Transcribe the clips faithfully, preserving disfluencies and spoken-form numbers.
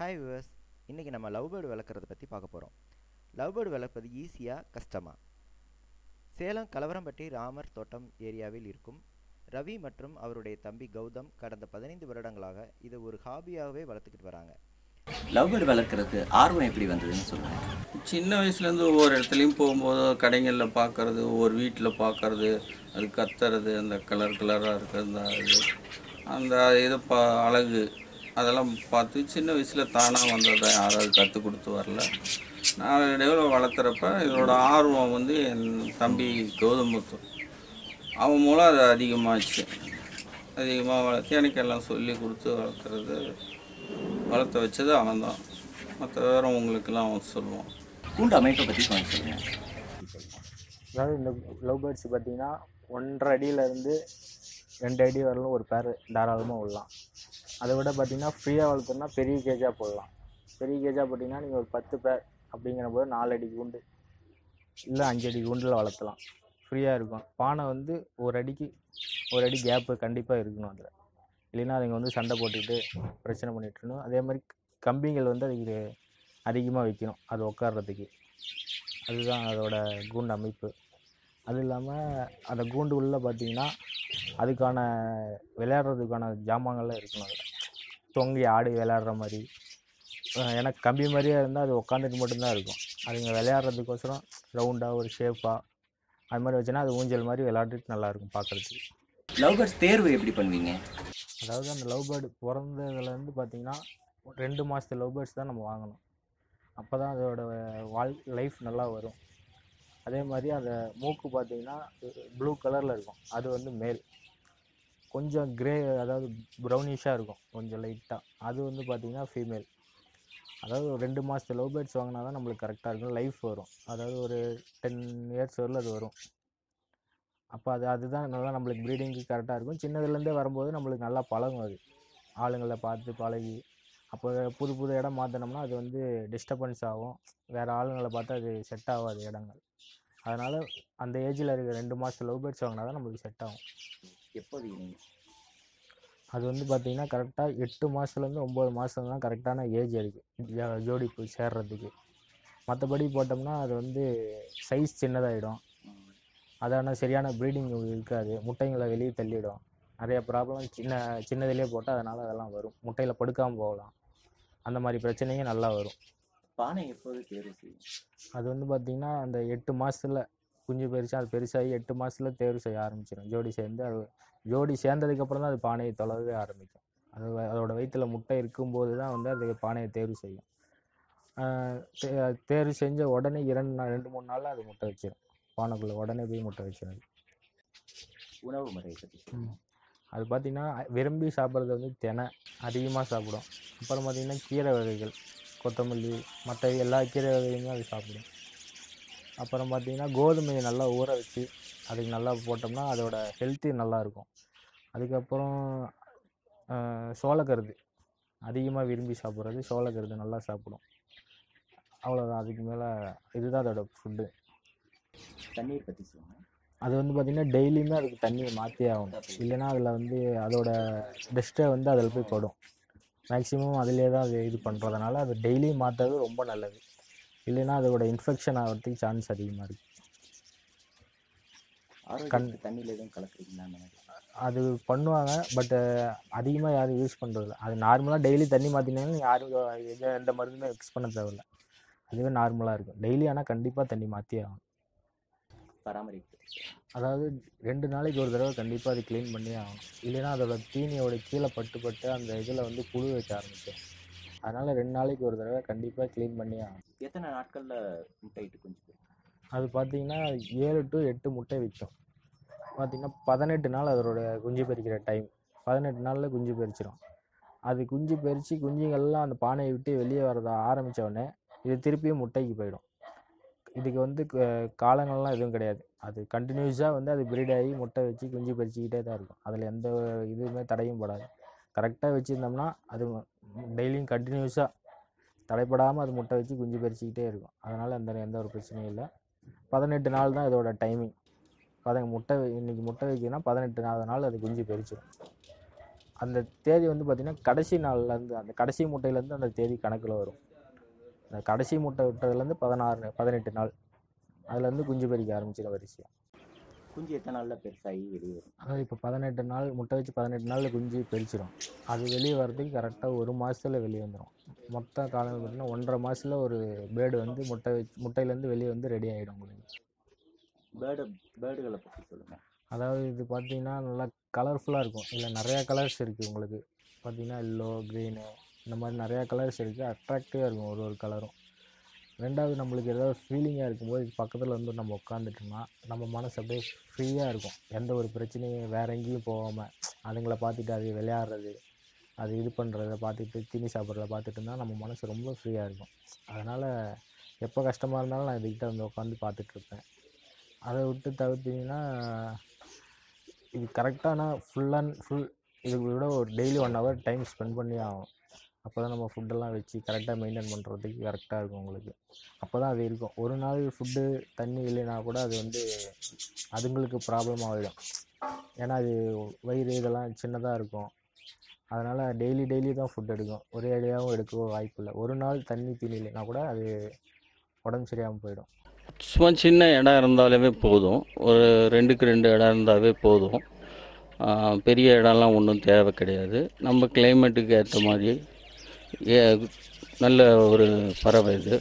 Hi viewers. இன்றைக்கி நம்ம love bird வளர்க்குறத பற்றி பார்க்க போகிறோம். லவ் பேர்டு வளர்ப்பது ஈஸியாக கஷ்டமா? சேலம் கலவரம்பட்டி ராமர் தோட்டம் ஏரியாவில் இருக்கும் ரவி மற்றும் அவருடைய தம்பி கௌதம் கடந்த பதினைந்து வருடங்களாக இதை ஒரு ஹாபியாகவே வளர்த்துக்கிட்டு வராங்க. லவ் பேர்டு வளர்க்குறது ஆர்வம் எப்படி வந்ததுன்னு சொல்லுங்கள். சின்ன வயசுலேருந்து ஒவ்வொரு இடத்துலையும் போகும்போது கடைகளில் பார்க்குறது, ஒவ்வொரு வீட்டில் பார்க்குறது, அது கத்துறது, அந்த கலர் கலராக இருக்கிறது, அந்த இது அந்த இது பா அழகு அதெல்லாம் பார்த்து சின்ன வயசில் தானாக வந்ததை யாராவது கற்றுக் கொடுத்து வரல. நான் இடையில வளர்த்துறப்ப இதோட ஆர்வம் வந்து என் தம்பி கௌதமுத்து அவன் மூலம் அது அதிகமாகிடுச்சு. அதிகமாக வளர்த்து எனக்கு எல்லாம் சொல்லி கொடுத்து வளர்க்குறது வளர்த்த வச்சது அவன் தான். மற்ற வேறு உங்களுக்கெல்லாம் அவன் சொல்லுவான். கூண்டு அமைப்பை பற்றி கொஞ்சம் சொல்லுங்கள். அதாவது இந்த லவ் பேர்ட்ஸ் பார்த்திங்கன்னா ஒன்றரை அடியிலேருந்து ரெண்டு அடி வரலும் ஒரு பேர் தாராளமாக விடலாம். அதை விட பார்த்திங்கன்னா ஃப்ரீயாக வளர்த்தோம்னா பெரிய கேஜாக போடலாம். பெரிய கேஜாக போட்டிங்கன்னா நீங்கள் ஒரு பத்து பேர் அப்படிங்கிற போது நாலு அடி கூண்டு இல்லை அஞ்சு அடி கூண்டில் வளர்த்தலாம். ஃப்ரீயாக இருக்கும். பானை வந்து ஒரு அடிக்கு ஒரு அடி கேப்பு கண்டிப்பாக இருக்கணும். அதில் இல்லைன்னா அதுங்க வந்து சண்டை போட்டுக்கிட்டு பிரச்சனை பண்ணிகிட்டு இருக்கணும். அதே மாதிரி கம்பிங்கள் வந்து அதுக்கு அதிகமாக வைக்கணும் அது உட்கார்றதுக்கு. அதுதான் அதோட கூண்டு அமைப்பு. அது இல்லாமல் அந்த கூண்டு உள்ளே பார்த்திங்கன்னா அதுக்கான விளையாடுறதுக்கான ஜாமான்கள்லாம் இருக்கணும். அதில் தொங்கி ஆடி விளையாடுற மாதிரி, ஏன்னா கம்பி மாதிரியே இருந்தால் அது உட்காந்துட்டு மட்டும்தான் இருக்கும். அதுங்க விளையாடுறதுக்கோசரம் ரவுண்டாக ஒரு ஷேப்பாக அது மாதிரி வச்சுன்னா அது ஊஞ்சல் மாதிரி விளையாட்டுட்டு நல்லாயிருக்கும் பார்க்குறதுக்கு. லவ் பேர்ட்ஸ் தேர்வு எப்படி பண்ணுவீங்க? அதாவது அந்த லவ் பேர்டு பிறந்ததுலேருந்து பார்த்திங்கன்னா ரெண்டு மாதத்து லவ் பேர்ட்ஸ் தான் நம்ம வாங்கணும். அப்போ தான் அதோட வாழ் லைஃப் நல்லா வரும். அதே மாதிரி அந்த மூக்கு பார்த்திங்கன்னா ப்ளூ கலரில் இருக்கும். அது வந்து மேல். கொஞ்சம் க்ரே அதாவது ப்ரௌனிஷாக இருக்கும் கொஞ்சம் லைட்டாக. அது வந்து பார்த்திங்கன்னா ஃபீமேல். அதாவது ஒரு ரெண்டு மாதத்து லவ் பேர்ட்ஸ் வாங்கினா தான் நம்மளுக்கு கரெக்டாக இருக்கும், லைஃப் வரும். அதாவது ஒரு டென் இயர்ஸ் வரல அது வரும். அப்போ அது அதுதான் நல்லா நம்மளுக்கு ப்ரீடிங்க்கு கரெக்டாக இருக்கும். சின்னதுலேருந்தே வரும்போது நம்மளுக்கு நல்லா பழகும். அது ஆளுங்களை பார்த்து பழகி அப்போ புது புது இடம் மாற்றினோம்னா அது வந்து டிஸ்டர்பன்ஸ் ஆகும். வேறு ஆளுங்களை பார்த்து அது செட் ஆகாது இடங்கள். அதனால் அந்த ஏஜில் இருக்கிற ரெண்டு மாதத்து லவ் பேர்ட்ஸ் வாங்கினா தான் நம்மளுக்கு செட் ஆகும். எப்போது அது வந்து பார்த்திங்கன்னா கரெக்டாக எட்டு மாதத்துலேருந்து ஒம்பது மாதம் தான் கரெக்டான ஏஜ் இருக்குது ஜோடி போய் சேர்றதுக்கு. மற்றபடி போட்டோம்னா அது வந்து சைஸ் சின்னதாகிடும். அதான சரியான ப்ரீடிங் இருக்காது. முட்டைங்களை வெளியே தள்ளிடும். நிறைய ப்ராப்ளம் சின்ன சின்னதுலேயே போட்டால் அதனால் அதெல்லாம் வரும். முட்டையில் படுக்காமல் போகலாம். அந்த மாதிரி பிரச்சனையும் நல்லா வரும். பானை எப்போது தேர்வு செய்யும்? அது வந்து பார்த்திங்கன்னா அந்த எட்டு மாதத்தில் குஞ்சு பெருசாக அது பெருசாகி எட்டு மாதத்தில் தேர்வு செய்ய ஆரம்பிச்சிடும். ஜோடி சேர்ந்து அது ஜோடி சேர்ந்ததுக்கப்புறம் தான் அது பானையை தொலைவே ஆரம்பிக்கும். அது அதோடய வயிற்றில் முட்டை இருக்கும்போது தான் வந்து அது பானையை தேர்வு செய்யும். தேர்வு செஞ்ச உடனே இரண்டு நாள் ரெண்டு மூணு நாளில் அது முட்டை வச்சிடும். பானைக்குள்ளே உடனே போய் முட்டை வச்சிடும். உணவு முறையை பற்றி அது பார்த்திங்கன்னா விரும்பி சாப்பிட்றது வந்து தினை அதிகமாக சாப்பிடும். அப்புறம் பார்த்திங்கன்னா கீரை வகைகள், கொத்தமல்லி, மற்ற எல்லா கீரை வகையுமே அது சாப்பிடும். அப்புறம் பார்த்திங்கன்னா கோதுமையை நல்லா ஊற வச்சு அதுக்கு நல்லா போட்டோம்னா அதோட ஹெல்த்தி நல்லாயிருக்கும். அதுக்கப்புறம் சோளக்கருது அதிகமாக விரும்பி சாப்பிட்றது சோளக்கருது நல்லா சாப்பிடும். அவ்வளோதான். அதுக்கு மேலே இதுதான் அதோட ஃபுட்டு. தண்ணீர் பற்றி சொல்லுங்கள். அது வந்து பார்த்திங்கன்னா டெய்லியுமே அதுக்கு தண்ணியை மாற்றி ஆகணும். இல்லைன்னா அதில் வந்து அதோட டஸ்ட்டை வந்து அதில் போய் படும். மேக்ஸிமம் அதிலே தான் அது இது பண்ணுறதுனால அது டெய்லியும் மாற்றுறது ரொம்ப நல்லது. இல்லைன்னா அதோட இன்ஃபெக்ஷன் ஆகிறதுக்கு சான்ஸ் அதிகமாக இருக்குது. கண் தண்ணியில் எதுவும் கலக்குறீங்களா? அது பண்ணுவாங்க. பட்டு அதிகமாக யாரும் யூஸ் பண்ணுறதில்ல. அது நார்மலாக டெய்லி தண்ணி மாற்றினாலும் யாரும் எந்த எந்த மருந்துமே மிக்ஸ் பண்ண தேவையில்லை. அதுவே நார்மலாக இருக்கும். டெய்லி ஆனால் கண்டிப்பாக தண்ணி மாற்றி ஆகணும். பராமரிப்பு அதாவது ரெண்டு நாளைக்கு ஒரு தடவை கண்டிப்பாக அது க்ளீன் பண்ணி ஆகணும். இல்லைன்னா அதோட தீனியோட கீழே பட்டு பட்டு அந்த இதில் வந்து புழு வைக்க ஆரம்பிக்கும். அதனால் ரெண்டு நாளைக்கு ஒரு தடவை கண்டிப்பாக க்ளீன் பண்ணி ஆகணும். எத்தனை நாட்களில் முட்டையிட்டு குஞ்சு? அது பார்த்திங்கன்னா ஏழு டு எட்டு முட்டை வைக்கும். பார்த்திங்கன்னா பதினெட்டு நாள் அதோட குஞ்சு பறிக்கிற டைம். பதினெட்டு நாளில் குஞ்சு பறிச்சிடும். அது குஞ்சு பறித்து குஞ்சுகள்லாம் அந்த பானையை விட்டு வெளியே வரத ஆரம்பித்தோடனே இது திருப்பியும் முட்டைக்கு போயிடும். இதுக்கு வந்து காலங்கள்லாம் எதுவும் கிடையாது. அது கண்டினியூஸாக வந்து அது ப்ரீட் ஆகி முட்டை வச்சு குஞ்சு பறிச்சிக்கிட்டே தான் இருக்கும். அதில் எந்த இதுவுமே தடையும் படாது. கரெக்டாக வச்சுருந்தோம்னா அது டெய்லியும் கண்டினியூஸாக தடைப்படாமல் அது முட்டை வச்சு குஞ்சு பறிச்சிக்கிட்டே இருக்கும். அதனால் எந்த எந்த ஒரு பிரச்சனையும் இல்லை. பதினெட்டு நாள் தான் இதோட டைமிங். பத முட்டை இன்றைக்கி முட்டை வைக்கிதுன்னா பதினெட்டு நாள் நாள் அது குஞ்சு பறிச்சிடும். அந்த தேதி வந்து பார்த்திங்கன்னா கடைசி நாள்லேருந்து அந்த கடைசி முட்டையிலேருந்து அந்த தேதி கணக்கில் வரும். அந்த கடைசி முட்டை விட்டதுலேருந்து பதினாறு பதினெட்டு நாள் அதுலேருந்து குஞ்சு பொரிக்க ஆரம்பிச்சிடும் வரிசையாக. குஞ்சு எத்தனை நாளில் பெருசாகி வெளியே வரும்? அதாவது இப்போ பதினெட்டு நாள் முட்டை வச்சு பதினெட்டு நாளில் குஞ்சு பெரிச்சிடும். அது வெளியே வர்றதுக்கு கரெக்டாக ஒரு மாதத்தில் வெளியே வந்துடும். மொத்த காலம் பார்த்திங்கன்னா ஒன்றரை மாதத்தில் ஒரு பேர்டு வந்து முட்டை வச்சு முட்டையிலேருந்து வெளியே வந்து ரெடி ஆகிடும் உங்களுக்கு. பேர்டு பேர்டுகளை பற்றி சொல்லுங்கள். அதாவது இது பார்த்திங்கன்னா நல்லா கலர்ஃபுல்லாக இருக்கும். இதில் நிறையா கலர்ஸ் இருக்குது உங்களுக்கு. பார்த்திங்கன்னா எல்லோ, க்ரீனு இந்த மாதிரி நிறையா கலர்ஸ் இருக்குது. அட்ராக்டிவாக இருக்கும் ஒரு ஒரு கலரும். ரெண்டாவது நம்மளுக்கு ஏதாவது ஃபீலிங்காக இருக்கும்போது இது பக்கத்தில் வந்து நம்ம உட்காந்துட்டோம்னா நம்ம மனசு அப்படியே ஃப்ரீயாக இருக்கும். எந்த ஒரு பிரச்சனையும் வேறு எங்கேயும் போகாமல் அதுங்களை பார்த்துட்டு அது விளையாடுறது அது இது பண்ணுறத பார்த்துட்டு தீனி சாப்பிட்றத பார்த்துட்டு இருந்தால் நம்ம மனசு ரொம்ப ஃப்ரீயாக இருக்கும். அதனால் எப்போ கஷ்டமாக இருந்தாலும் நான் இதுக்கிட்ட வந்து உட்காந்து பார்த்துட்ருப்பேன். அதை விட்டு தவிர்த்திங்கன்னா இது கரெக்டான ஃபுல் அண்ட் ஃபுல் இதுக்கு விட ஒரு daily one hour time spend பண்ணி ஆகும். அப்போ தான் நம்ம ஃபுட்டெல்லாம் வச்சு கரெக்டாக மெயின்டைன் பண்ணுறதுக்கு கரெக்டாக இருக்கும் உங்களுக்கு. அப்போ தான் அது இருக்கும். ஒரு நாள் ஃபுட்டு தண்ணி இல்லைன்னா கூட அது வந்து அதுங்களுக்கு ப்ராப்ளம் ஆகிடும். ஏன்னா அது வயிறு இதெல்லாம் சின்னதாக இருக்கும். அதனால் டெய்லி டெய்லி தான் ஃபுட் எடுக்கும். ஒரே அடியாகவும் எடுக்க வாய்ப்பு இல்லை. ஒரு நாள் தண்ணி தீனி இல்லைன்னா கூட அது உடம்பு சரியாமல் போயிடும். சும்மா சின்ன இடம் இருந்தாலே போதும். ஒரு ரெண்டுக்கு ரெண்டு இடம் இருந்தாவே போதும். பெரிய இடம்லாம் ஒன்றும் தேவை கிடையாது. நம்ம கிளைமேட்டுக்கு ஏற்ற மாதிரி ஏ நல்ல ஒரு பறவை இது.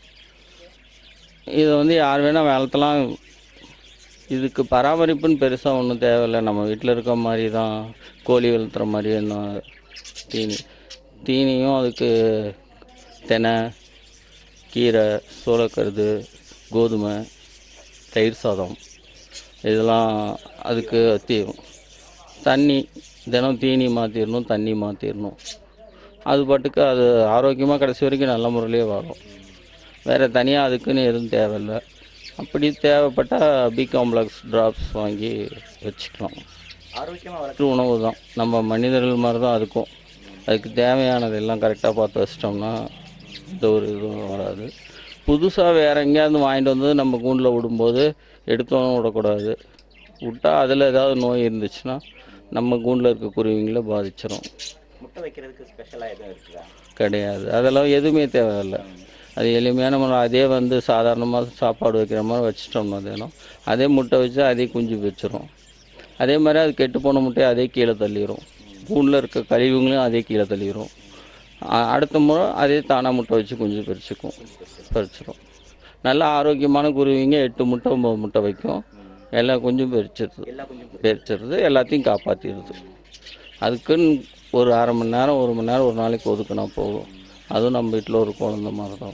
இதை வந்து யார் வேணால் வளர்த்தலாம். இதுக்கு பராமரிப்புன்னு பெருசாக ஒன்றும் தேவையில்லை. நம்ம வீட்டில் இருக்க மாதிரி தான் கோழி வளர்த்துற மாதிரி என்ன தீனி தீனியும் அதுக்கு தெனை, கீரை, சோளக்கருது, கோதுமை, தயிர் சாதம் இதெல்லாம் அதுக்கு தீவும். தண்ணி தினம் தீனி மாற்றிடணும், தண்ணி மாற்றிடணும். அது பாட்டுக்கு அது ஆரோக்கியமாக கடைசி வரைக்கும் நல்ல முறையிலே வாழும். வேறு தனியாக அதுக்குன்னு எதுவும் தேவையில்லை. அப்படி தேவைப்பட்டால் பி காம்ப்ளெக்ஸ் ட்ராப்ஸ் வாங்கி வச்சுக்கலாம். ஆரோக்கியமாக வளர்க்குற உணவு தான் நம்ம மனிதர்கள் மாதிரி தான் அதுக்கும். அதுக்கு தேவையானதெல்லாம் கரெக்டாக பார்த்து வச்சிட்டோம்னா இந்த ஒரு இதுவும் வராது. புதுசாக வேறு எங்கேயாவது வாங்கிட்டு வந்து நம்ம கூண்டில் விடும்போது எடுத்தோன்னு விடக்கூடாது. விட்டால் அதில் ஏதாவது நோய் இருந்துச்சுன்னா நம்ம கூண்டில் இருக்க குருவிங்களை பாதிச்சிடும். முட்டை வைக்கிறதுக்கு ஸ்பெஷலாக எதுவும் இருக்குதா? கிடையாது. அதெல்லாம் எதுவுமே தேவையில்லை. அது எளிமையான முறை. அதே வந்து சாதாரணமாக சாப்பாடு வைக்கிற மாதிரி வச்சிட்டோம்னா தினம் அதே முட்டை வச்சு அதே குஞ்சு வச்சிரும். அதே மாதிரி அது கெட்டு போன முட்டையை அதே கீழே தள்ளிடும். கூண்டில் இருக்க கழிவுங்களையும் அதே கீழே தள்ளிடும். அடுத்த முறை அதே தானாக முட்டை வச்சு குஞ்சு பறிச்சுக்கும் பறிச்சிடும். நல்ல ஆரோக்கியமான குருவிங்க எட்டு முட்டை ஒம்பது முட்டை வைக்கும். எல்லா குஞ்சும் பறிச்சிருது பறிச்சிருது எல்லாத்தையும் காப்பாற்றிடுது. அதுக்குன்னு ஒரு அரை மணி நேரம் ஒரு மணி நேரம் ஒரு நாளைக்கு ஒதுக்குனா போகும். அதுவும் நம்ம வீட்டில் ஒரு குழந்த மாதிரி தான்.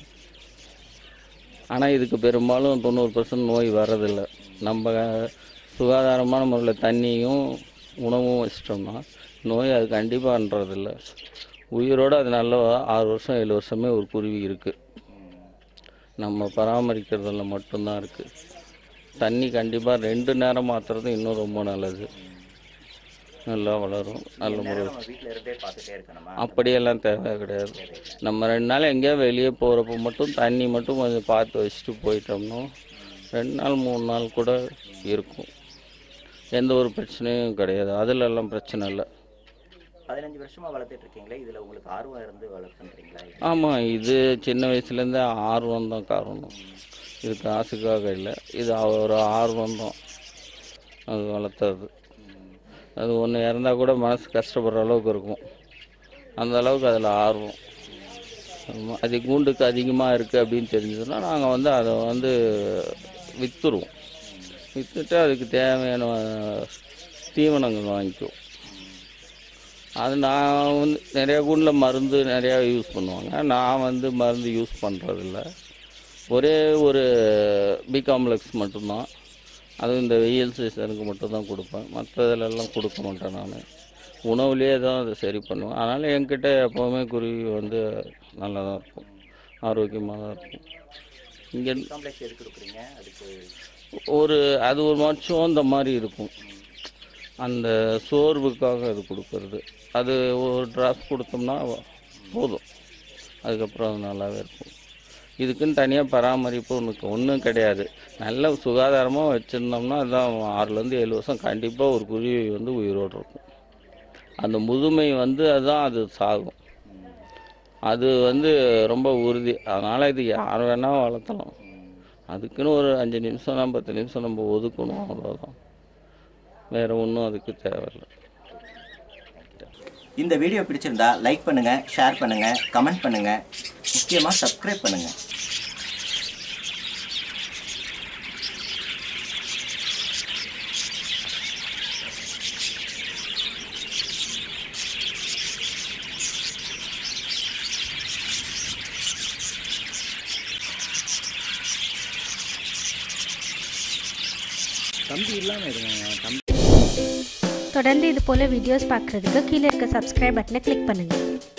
ஆனால் இதுக்கு பெரும்பாலும் தொண்ணூறு பர்சன்ட் நோய் வர்றதில்லை. நம்ம சுகாதாரமான முறையில் தண்ணியும் உணவும் வச்சிட்டோம்னா நோய் அது கண்டிப்பாகன்றதில்லை. உயிரோடு அது நல்ல ஆறு வருஷம் ஏழு வருஷமே ஒரு குருவி இருக்குது. நம்ம பராமரிக்கிறதுல மட்டும்தான் இருக்குது. தண்ணி கண்டிப்பாக ரெண்டு நேரம் மாற்றுறது இன்னும் ரொம்ப நல்லது. நல்லா வளரும் நல்ல முறை. வீட்டில் இருந்தே பார்த்துட்டே இருக்கணுமா? அப்படியெல்லாம் தேவை கிடையாது. நம்ம ரெண்டு நாள் எங்கேயா வெளியே போகிறப்ப மட்டும் தண்ணி மட்டும் கொஞ்சம் பார்த்து வச்சுட்டு போயிட்டோம்னா ரெண்டு நாள் மூணு நாள் கூட இருக்கும். எந்த ஒரு பிரச்சனையும் கிடையாது. அதிலெல்லாம் பிரச்சனை இல்லை. பதினஞ்சு வருஷமாக வளர்த்துட்டு இருக்கீங்களே, இதில் உங்களுக்கு ஆர்வம் இருந்து வளர்த்துறீங்களா? ஆமாம், இது சின்ன வயசுலேருந்தே ஆர்வம் தான் காரணம். இது காசுக்காக இல்லை, இது ஒரு ஆர்வம் தான் அது வளர்த்தது. அது ஒன்று இறந்தால் கூட மனசு கஷ்டப்படுற அளவுக்கு இருக்கும். அந்த அளவுக்கு அதில் ஆர்வம். அது கூண்டுக்கு அதிகமாக இருக்குது அப்படின்னு தெரிஞ்சதுன்னா நாங்கள் வந்து அதை வந்து விற்றுருவோம். விற்றுட்டு அதுக்கு தேவையான தீவனங்கள் வாங்கிக்குவோம். அது நான் வந்து நிறையா கூண்டில் மருந்து நிறையா யூஸ் பண்ணுவாங்க. நான் வந்து மருந்து யூஸ் பண்ணுறதில்ல. ஒரே ஒரு பி காம்ப்ளெக்ஸ் மட்டும்தான். அதுவும் இந்த வெயில் சீசனுக்கு மட்டும்தான் கொடுப்பேன். மற்றதுலெல்லாம் கொடுக்க மாட்டேன். நான் உணவுலேயே தான் அதை சரி பண்ணுவேன். அதனால் என்கிட்ட எப்போவுமே குருவி வந்து நல்லா தான் இருக்கும், ஆரோக்கியமாக தான் இருக்கும். இங்கே காம்ப்ளெக்ஸ் எதுக்கு கொடுக்குறீங்க? அதுக்கு ஒரு அது ஒரு மாற்றம் இந்த மாதிரி இருக்கும். அந்த சோர்வுக்காக அது கொடுக்கறது. அது ஒரு ட்ராப் கொடுத்தோம்னா போதும், அதுக்கப்புறம் அது நல்லாவே இருக்கும். இதுக்குன்னு தனியாக பராமரிப்பு ஒன்று ஒன்றும் கிடையாது. நல்ல சுகாதாரமாக வச்சுருந்தோம்னா அதுதான் ஆறுலேருந்து ஏழு வருஷம் கண்டிப்பாக ஒரு குருவி வந்து உயிரோடு இருக்கும். அந்த முதுமை வந்து அதுதான் அது சாகும். அது வந்து ரொம்ப உறுதி. அதனால் இது யார் வேணால் வளர்த்தலாம். அதுக்குன்னு ஒரு அஞ்சு நிமிஷம் பத்து நிமிஷம் நம்ம ஒதுக்கணும், அவ்வளோதான். வேறு ஒன்றும் அதுக்கு தேவையில்லை. இந்த வீடியோ பிடிச்சிருந்தா லைக் பண்ணுங்கள், ஷேர் பண்ணுங்கள், கமெண்ட் பண்ணுங்கள், முக்கியமாக சப்ஸ்கிரைப் பண்ணுங்கள். தம்பி இல்லாமல் இருங்க தம்பி. தொடர்ந்து இது போல வீடியோஸ் பார்க்குறதுக்கு கீழே இருக்க சப்ஸ்கிரைப் பட்டனை கிளிக் பண்ணுங்கள்.